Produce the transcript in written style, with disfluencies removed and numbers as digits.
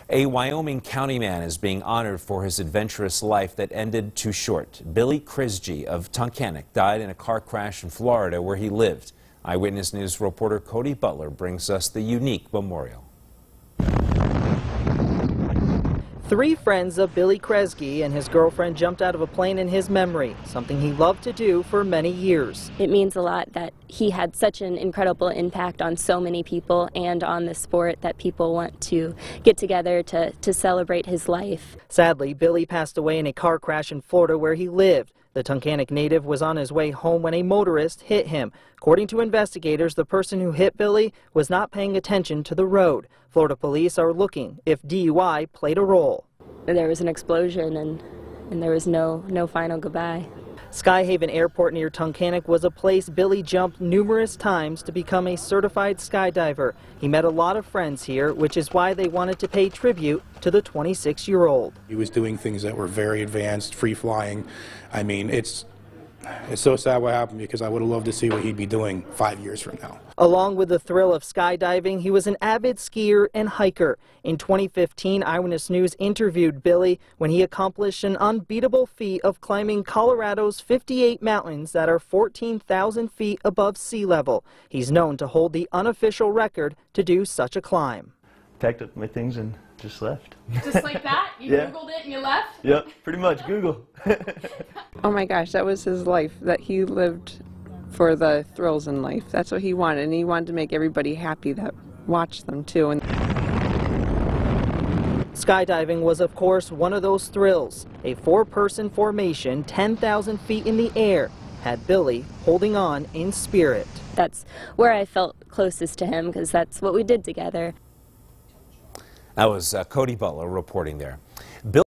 A Wyoming county man is being honored for his adventurous life that ended too short. Billy Kresge of Tunkhannock died in a car crash in Florida where he lived. Eyewitness News reporter Cody Butler brings us the unique memorial. 3 friends of Billy Kresge and his girlfriend jumped out of a plane in his memory, something he loved to do for many years. It means a lot that he had such an incredible impact on so many people and on the sport that people want to get together to celebrate his life. Sadly, Billy passed away in a car crash in Florida where he lived. The Tunkhannock native was on his way home when a motorist hit him. According to investigators, the person who hit Billy was not paying attention to the road. Florida police are looking if DUI played a role. There was an explosion and there was no final goodbye. Skyhaven Airport near Tunkhannock was a place Billy jumped numerous times to become a certified skydiver. He met a lot of friends here, which is why they wanted to pay tribute to the 26-year-old. He was doing things that were very advanced, free flying. I mean, it's so sad what happened because I would have loved to see what he'd be doing 5 years from now. Along with the thrill of skydiving, he was an avid skier and hiker. In 2015, Eyewitness News interviewed Billy when he accomplished an unbeatable feat of climbing Colorado's 58 mountains that are 14,000 feet above sea level. He's known to hold the unofficial record to do such a climb. Packed up my things and just left. Just like that? You Yeah. Googled it and you left? Yep, pretty much, Google. Oh my gosh, that was his life, that he lived for the thrills in life. That's what he wanted, and he wanted to make everybody happy that watched them too. And skydiving was, of course, one of those thrills. A 4-person formation, 10,000 feet in the air, had Billy holding on in spirit. That's where I felt closest to him because that's what we did together. That was Cody Butler reporting there.